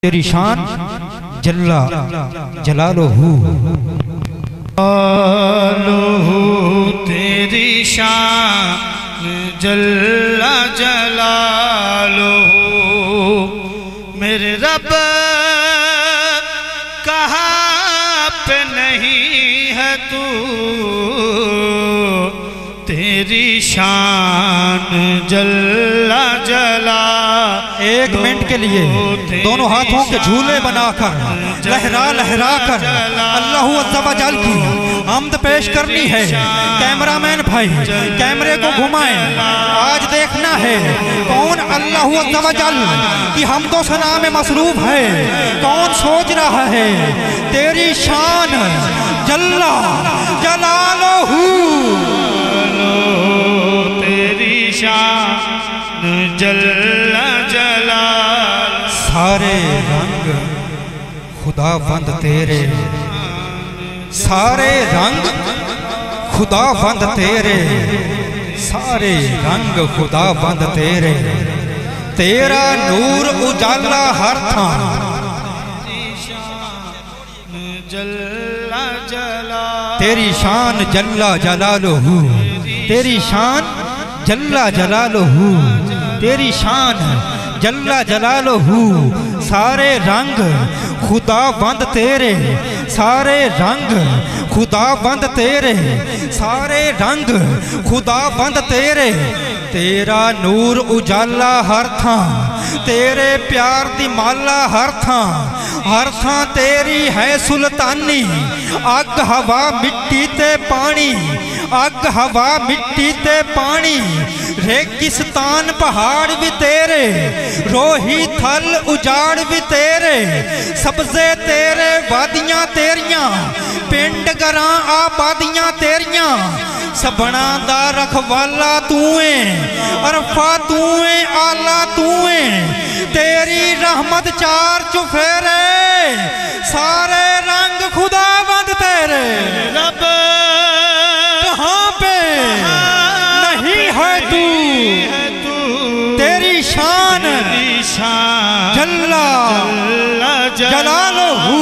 तेरी शान जल्ला जलालहू तेरी शान जल्ला जलालहू मेरे रब कहाँ पे नहीं है तू तेरी शान जल्ला जला। एक मिनट के लिए दोनों हाथों के झूले बनाकर लहरा लहरा कर अल्लाहु अज़्ज़ा व जल की हम्द पेश करनी है। कैमरामैन भाई कैमरे को घुमाएं, आज देखना है कौन अल्लाहु अज़्ज़ा व जल की हमदो सना में मसरूफ है, कौन सोच रहा है तेरी शान जल्ला जलालहू तेरी शान जल्ला जलाल। सारे रंग खुदावंद तेरे, सारे रंग खुदावंद तेरे, सारे रंग खुदावंद तेरे, तेरा नूर उजाला हर था जल्ला जला। तेरी शान जल्ला जलालहू, तेरी शान जल्ला जलालहू, तेरी शान जल्ला जलालहू। सारे रंग खुदावंद तेरे, सारे रंग खुदावंद तेरे, सारे रंग खुदावंद तेरे, तेरा नूर उजाला हर था, तेरे प्यार दी माला हर था, हर थां तेरी है सुल्तानी। अग हवा मिट्टी ते पानी, अग हवा मिट्टी ते पानी, रेगिस्तान पहाड़ भी तेरे, रोही थल उजाड़ भी तेरे, सब्जे तेरे वादियां तेरियां, पिंड गरां आबादियां तेरियां, सबना दा रखवाला तू है, अरफा तू है, आला तू है, तेरी रहमत चार चुफेरे, सारे रंग खुदावंद तेरे। रब कहाँ पे नहीं है तू तेरी शान जल्ला जलालहू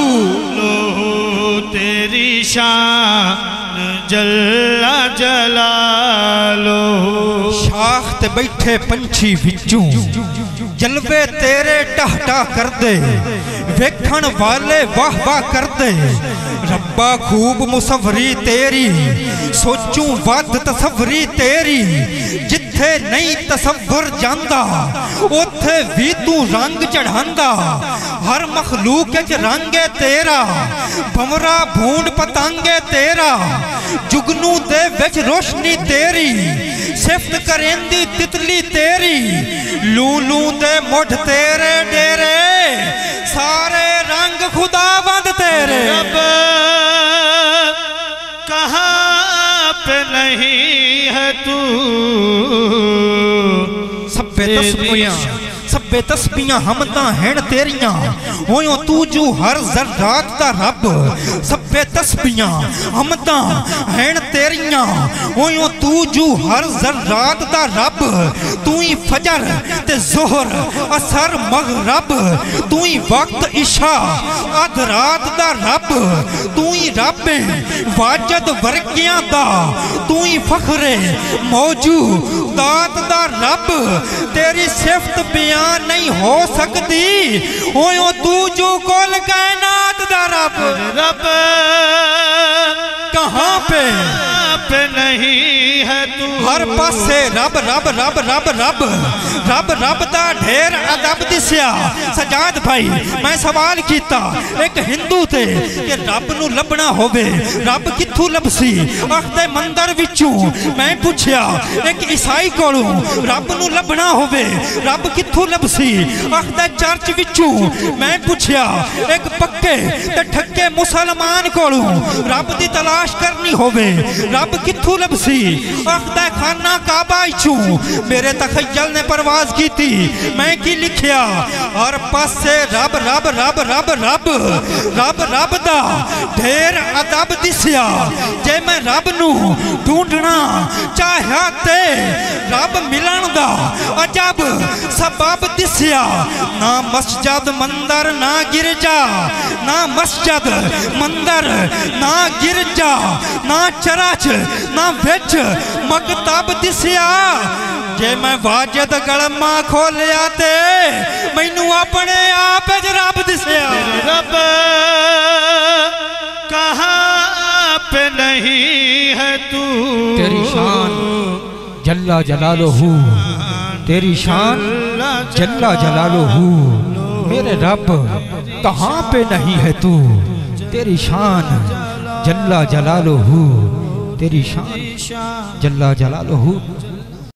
तेरी शान जल्ला जलालहू। शाख ते बैठे पंछी विचों जलवे तेरे टहटा कर दे, वेखण वाले वाह वाह कर दे, रब्बा खूब मुसवरी तेरी, सोचूं वध तसवरी तेरी, जिथे नहीं तसव्वुर जांदा उथे भी तू रंग चढ़ांदा, हर मखलूक च रंगे तेरा, भंवरा भूंड पतंगे तेरा, जुगनू दे विच रोशनी तेरी, सिफत करेंदी तितली तेरी, लूलू दे मुठ तेरे डेरे, सारे रंग खुदावंद तेरे। रब कहाँ पे नहीं है तू सब्बे तस्बीहां, सब्बे तस्बीहां हमदां हैं तेरियां, होयो तू जो हर ज़र्रात दा रब, सब्बे तस्बीहां हमदां हैं तेरियां, होयो तू जो हर ज़र्रात दा रब, तू ही फजर ते ज़ोहर असर मगरब, तू ही वक्त इशा अध रात दा रब, तू ही रब वाजद वर्गियां दा, तू ही फखरे मौजूदात दा रब, तेरी सिफत बयान नहीं हो सकती, होयो तू जो कुल कायनात दा रब। रब कहाँ पे नहीं है तू हर पासे रब रब रब रब रब रब रब दा ढेर अदब दिसिया। सजाद भाई मैं सवाल किया एक हिंदू थे कि रब नू लभना होवे रब कित्थों लभसी, आखदे मंदिर विचों। मैं पूछया एक ईसाई कोलों रब नू लभना होवे रब कित्थों लभसी, आखदे चर्च विचों। मैं पूछया एक पक्के ते ठक्के मुसलमान कोलों रब दी तलाश करनी होवे रब कित्थों लभसी, आखदा खाना काबा चूं। मेरे तखय्युल ने परवाज की थी मैं की लिखिया और पासे रब रब रब रब रब रब रब दा ढेर अदब दिसिया जे मैं रब नू ढूंढना चाह्या ते रब मिलन दा अजब सबब दिसिया ना मस्जिद मंदिर ना गिरजा ना मस्जिद मंदिर ना गिरजा ना चरच ना विच मकतब दिसिया जे मैं वाजिद गलमा खोलिया ते मैनू अपने आप च रब दिसिया रब कहाँ पे नहीं है तू तेरी शान जल्ला जलालहू तेरी शान जल्ला जलालहू मेरे रब कहाँ पे नहीं है तू तेरी शान जल्ला जलालहू तेरी शान जल्ला जलालहू